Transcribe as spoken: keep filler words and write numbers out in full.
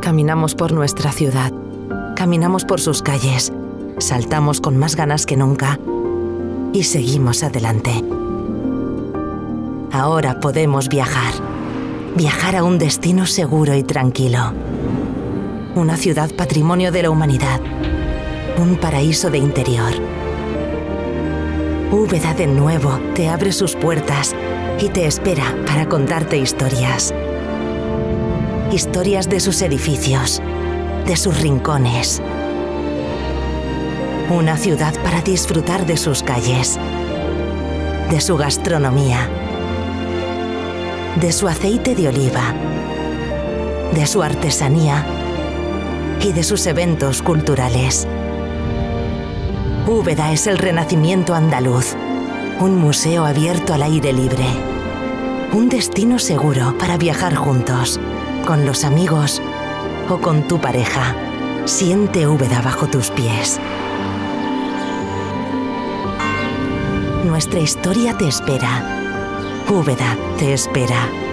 Caminamos por nuestra ciudad, caminamos por sus calles, saltamos con más ganas que nunca y seguimos adelante. Ahora podemos viajar, viajar a un destino seguro y tranquilo. Una ciudad patrimonio de la humanidad, un paraíso de interior. Úbeda de nuevo te abre sus puertas y te espera para contarte historias. Historias de sus edificios, de sus rincones. Una ciudad para disfrutar de sus calles, de su gastronomía, de su aceite de oliva, de su artesanía y de sus eventos culturales. Úbeda es el renacimiento andaluz, un museo abierto al aire libre, un destino seguro para viajar juntos, con los amigos o con tu pareja. Siente Úbeda bajo tus pies. Nuestra historia te espera. Úbeda te espera.